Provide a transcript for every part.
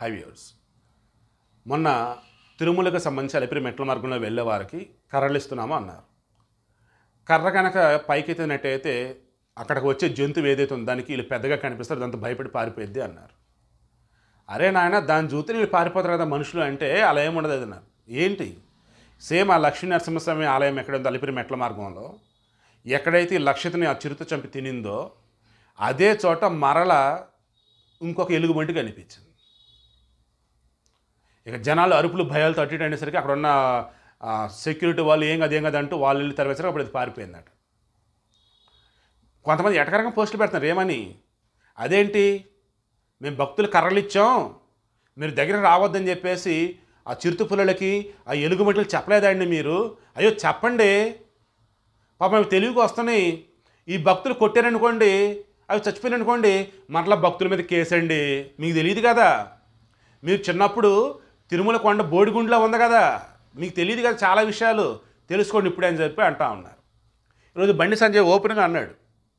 Viewers, మొన్న తిరుమలకు సంబంధించి అలిపిరి మెట్ల మార్గంలో వెళ్ళే వారికి కర్రలు ఇస్తున్నాము అన్నారు. కర్ర కనుక పైకెత్తినట్టయితే అక్కడికి వచ్చే జంతువు ఏదైతే ఉందో దానికి వీళ్ళు పెద్దగా కనిపిస్తారు, దాంతో భయపడి పారిపోద్ది అన్నారు. అరే నాయన, దాని చూస్తే వీళ్ళు పారిపోతారు కదా మనుషులు అంటే, అలా ఏముండదు అది అన్నారు. ఏంటి? సేమ్ ఆ లక్ష్మీ నరసింహస్వామి ఆలయం ఎక్కడ ఉందో అలిపిరి మెట్ల మార్గంలో ఎక్కడైతే ఈ లక్షితని ఆ చిరుత చంపి తినిందో అదే చోట మరల ఇంకొక ఎలుగుబంటి కనిపించింది. ఇక జనాలు అరుపులు భయాలతో అటు ఇటు అనేసరికి అక్కడ ఉన్న సెక్యూరిటీ వాళ్ళు ఏం కదా అంటూ వాళ్ళు వెళ్ళి తరవేసరికి అప్పుడు అది పారిపోయిందట. కొంతమంది ఎటకరంగా పోస్టులు పెడుతున్నారు ఏమని, అదేంటి మేము భక్తులు కర్రలు ఇచ్చాం మీరు దగ్గర రావద్దని చెప్పేసి ఆ చిరుత పుల్లలకి ఆ ఎలుగుబంట్లు చెప్పలేదండి మీరు, అయ్యో చెప్పండి పాపం అవి తెలివికి వస్తున్నాయి, ఈ భక్తులు కొట్టారనుకోండి అవి చచ్చిపోయిననుకోండి మరలా భక్తుల మీద కేసండి, మీకు తెలియదు కదా, మీరు చిన్నప్పుడు తిరుమల కొండ బోడిగుండ్లో ఉంది కదా, మీకు తెలియదు కదా చాలా విషయాలు, తెలుసుకోండి ఇప్పుడే అని చెప్పి అంటా ఉన్నారు. ఈరోజు బండి సంజయ్ ఓపెన్గా అన్నాడు,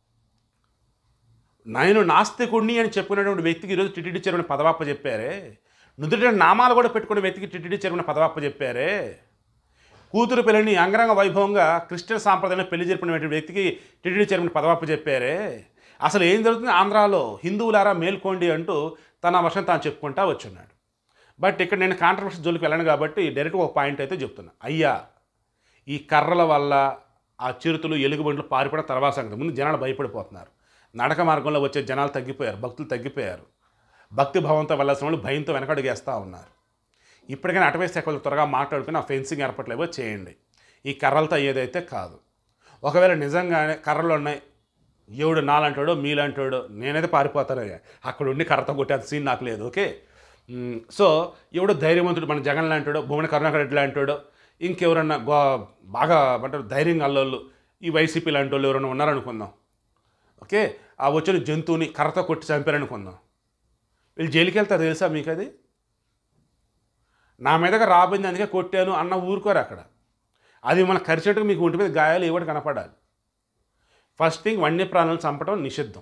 నేను నాస్తికుడిని అని చెప్పుకునేటువంటి వ్యక్తికి ఈరోజు టిటిడి చైర్మన్ పదవాప్ప చెప్పారే, నుదుట నామాలు కూడా పెట్టుకునే వ్యక్తికి టిటిడి చైర్మన్ పదవాప్ప చెప్పారే, కూతురు పెళ్ళిని అంగరంగ వైభవంగా క్రిస్టియన్ సాంప్రదాయంలో పెళ్లి జరిపిన వ్యక్తికి టిటిడి చైర్మన్ పదవాప్ప చెప్పారే, అసలు ఏం జరుగుతుంది ఆంధ్రాలో, హిందువులారా మేల్కోండి అంటూ తన వర్షం తాను చెప్పుకుంటా వచ్చున్నాడు. బట్ ఇక్కడ నేను కాంట్రవర్సీ జోలికి వెళ్ళను కాబట్టి డైరెక్ట్గా ఒక పాయింట్ అయితే చెప్తున్నా. అయ్యా, ఈ కర్రల వల్ల ఆ చిరుతులు ఎలుగుబంట్లు పారిపోవడం తర్వాత సంగతి, ముందు జనాలు భయపడిపోతున్నారు, నడక మార్గంలో వచ్చే జనాలు తగ్గిపోయారు, భక్తులు తగ్గిపోయారు, భక్తి భావంతో వెళ్ళాల్సిన వాళ్ళు భయంతో వెనకడుగేస్తూ ఉన్నారు. ఇప్పటికైనా అటవీ శాఖలు త్వరగా మాట్లాడుకుని ఆ ఫెన్సింగ్ ఏర్పాట్లేవో చేయండి, ఈ కర్రలతో ఏదైతే కాదు. ఒకవేళ నిజంగానే కర్రలు ఉన్నాయి, ఎవడు నాలంటాడో మీలాంటాడో నేనైతే పారిపోతానయ్యా, అక్కడ ఉండి కర్రతో కొట్టేంత సీన్ నాకు లేదు. ఓకే, సో ఎవడో ధైర్యవంతుడు మన జగన్ లాంటాడో భువన కరుణాకర్ రెడ్డి లాంటాడో ఇంకెవరన్నా బాగా అంటారు ధైర్యంగా అల్లోళ్ళు ఈ వైసీపీ లాంటి వాళ్ళు ఎవరైనా ఉన్నారనుకుందాం. ఓకే, ఆ వచ్చిన జంతువుని కర్రతో కొట్టి చంపారనుకుందాం, వీళ్ళు జైలుకి వెళ్తారు తెలుసా మీకు? అది నా మీదగా రాబోయింది అందుకే కొట్టాను అన్న ఊరుకోరు అక్కడ. అది మన కరిచేట్టుకు మీకు ఒంటి మీద గాయాలు ఏవాడు కనపడాలి. ఫస్ట్ థింగ్, వన్యప్రాణులను చంపడం నిషిద్ధం,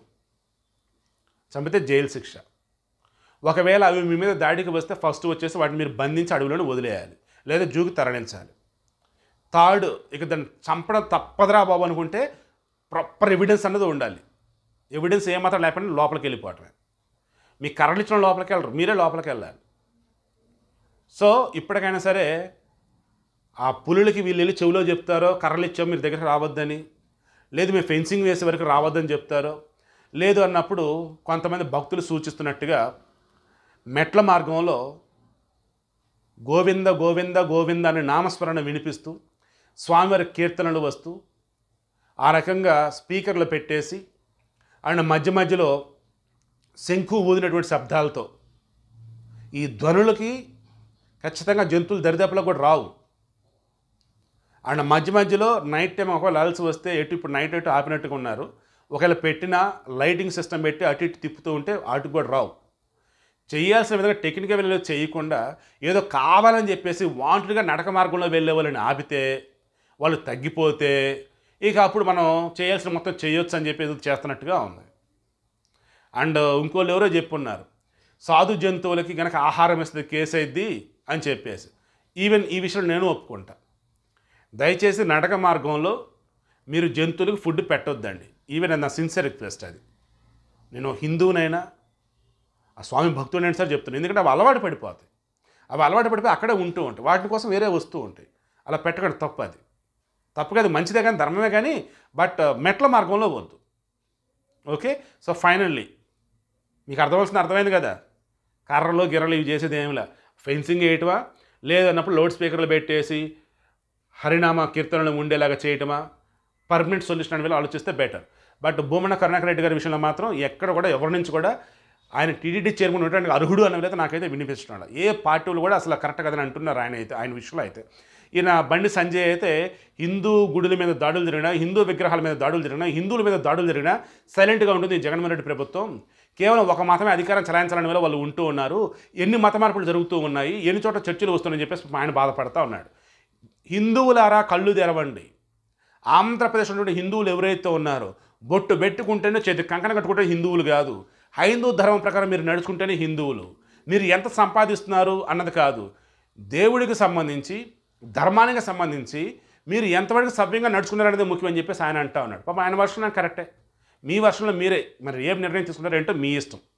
చంపితే జైలు శిక్ష. ఒకవేళ అవి మీ మీద దాడికి వస్తే ఫస్ట్ వచ్చేసి వాటిని మీరు బంధించి అడవిలోనే వదిలేయాలి, లేదా జూకి తరలించాలి. థర్డ్, ఇక దాన్ని చంపడం తప్పదురా బాబు అనుకుంటే ప్రాపర్ ఎవిడెన్స్ అన్నది ఉండాలి. ఎవిడెన్స్ ఏమాత్రం లేకపోతే లోపలికి వెళ్ళిపోవటమే. మీ కర్రలు ఇచ్చిన లోపలికి వెళ్ళరు, మీరే లోపలికి వెళ్ళాలి. సో ఇప్పటికైనా సరే ఆ పులులకి వీళ్ళు వెళ్ళి చెవిలో చెప్తారో కర్రలు ఇచ్చాం మీరు దగ్గరికి రావద్దని, లేదు మేము ఫెన్సింగ్ వేసే వరకు రావద్దని చెప్తారో, లేదు అన్నప్పుడు కొంతమంది భక్తులు సూచిస్తున్నట్టుగా మెట్ల మార్గంలో గోవింద గోవింద గోవింద అనే నామస్మరణ వినిపిస్తూ స్వామివారి కీర్తనలు వస్తూ ఆ రకంగా స్పీకర్లు పెట్టేసి అండ్ మధ్య మధ్యలో శంఖు ఊదినటువంటి శబ్దాలతో ఈ ధ్వనులకి ఖచ్చితంగా జంతువులు దరిదాపులో కూడా రావు. అండ్ మధ్య మధ్యలో నైట్ టైం ఒకవేళ అలసి వస్తే ఇప్పుడు నైట్ ఎటు ఆపినట్టుగా ఉన్నారు, ఒకవేళ పెట్టిన లైటింగ్ సిస్టమ్ పెట్టి అటు ఇటు తిప్పుతూ ఉంటే అటు కూడా రావు. చేయాల్సిన విధంగా టెక్నికల్ వెళ్ళి చేయకుండా ఏదో కావాలని చెప్పేసి వాంటెడ్గా నడక మార్గంలో వెళ్ళే వాళ్ళని ఆపితే వాళ్ళు తగ్గిపోతే ఇక అప్పుడు మనం చేయాల్సిన మొత్తం చేయొచ్చు అని చెప్పి ఏదో చేస్తున్నట్టుగా ఉంది. అండ్ ఇంకోళ్ళు ఎవరో చెప్పున్నారు, సాధు జంతువులకి కనుక ఆహారం ఇస్తుంది కేసు అయింది అని చెప్పేసి. ఈవెన్ ఈ విషయంలో నేను ఒప్పుకుంటా. దయచేసి నడక మార్గంలో మీరు జంతువులకు ఫుడ్ పెట్టొద్దండి. ఈవెన్ నా సిన్సియర్ రిక్వెస్ట్ అది. నేను హిందువునైనా ఆ స్వామి భక్తుడైనా సరే చెప్తున్నాను, ఎందుకంటే అవి అలవాటు పడిపోతాయి, అవి అలవాటు పడిపోయి అక్కడే ఉంటూ ఉంటాయి, వాటి కోసం వేరే వస్తూ ఉంటాయి. అలా పెట్టకండి, తప్పు. అది తప్పు కాదు, మంచిదే కానీ ధర్మమే కానీ, బట్ మెట్ల మార్గంలో వద్దు. ఓకే, సో ఫైనల్లీ మీకు అర్థమైంది కదా, కర్రలు గిర్రలు ఇవి చేసేది ఏమిలా, ఫెన్సింగ్ వేయటమా లేదన్నప్పుడు లౌడ్ స్పీకర్లు పెట్టేసి హరినామ కీర్తనలు ఉండేలాగా చేయటమా, పర్మనెంట్ సొల్యూషన్ అని వెళ్ళి ఆలోచిస్తే బెటర్. బట్ భూమన కరుణాకర్ రెడ్డి గారి విషయంలో మాత్రం ఎక్కడ కూడా ఎవరి నుంచి కూడా ఆయన టీటీడీ చైర్మన్ ఉండడానికి అర్హుడు అనేది నాకైతే వినిపిస్తున్నాడు. ఏ పార్టీలు కూడా అసలు కరెక్ట్ కదని అంటున్నారు ఆయన విషయంలో అయితే. ఈయన బండి సంజయ్ అయితే హిందూ గుడుల మీద దాడులు జరిగినా, హిందూ విగ్రహాల మీద దాడులు జరిగినా, హిందువుల మీద దాడులు జరిగినా సైలెంట్గా ఉంటుంది జగన్మోహన్ రెడ్డి ప్రభుత్వం. కేవలం ఒక మతమే అధికారం చలాయించాలని వల్ల వాళ్ళు ఉంటూ ఉన్నారు, ఎన్ని మత మార్పులు జరుగుతూ ఉన్నాయి, ఎన్ని చోట్ల చర్చలు వస్తున్నాయని చెప్పేసి ఆయన బాధపడతా ఉన్నాడు. హిందువులారా కళ్ళు తెరవండి, ఆంధ్రప్రదేశ్ ఉన్నటువంటి హిందువులు ఎవరైతే ఉన్నారో బొట్టు పెట్టుకుంటేనే చేతి కంకణ కట్టుకుంటే హిందువులు కాదు, హైందూ ధర్మం ప్రకారం మీరు నడుచుకుంటేనే హిందువులు. మీరు ఎంత సంపాదిస్తున్నారు అన్నది కాదు, దేవుడికి సంబంధించి ధర్మానికి సంబంధించి మీరు ఎంతవరకు సవ్యంగా నడుచుకున్నారనేది ముఖ్యం అని చెప్పేసి ఆయన అంటా ఉన్నాడు. పాపం ఆయన వర్షంలో కరెక్టే, మీ వర్షంలో మీరే మరి ఏం నిర్ణయం తీసుకున్నారో ఏంటో మీ ఇష్టం.